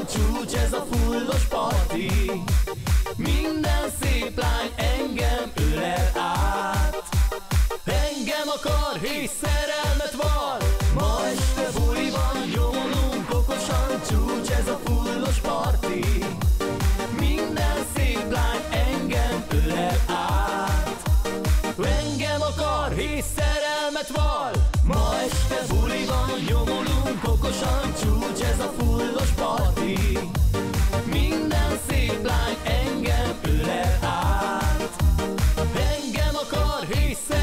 csúcs ez a fullos parti. Minden szép lány engem ölel át. Engem akar és szerelmet val. Ma este buli van, nyomulunk okosan, csúcs ez a fullos parti. Minden szép lány engem ölel át. Engem akar és szerelmet val. Ma este buli van, nyomulunk okosan, csúcs ez a fullos parti. Minden szép lány engem ölel át. Engem akar és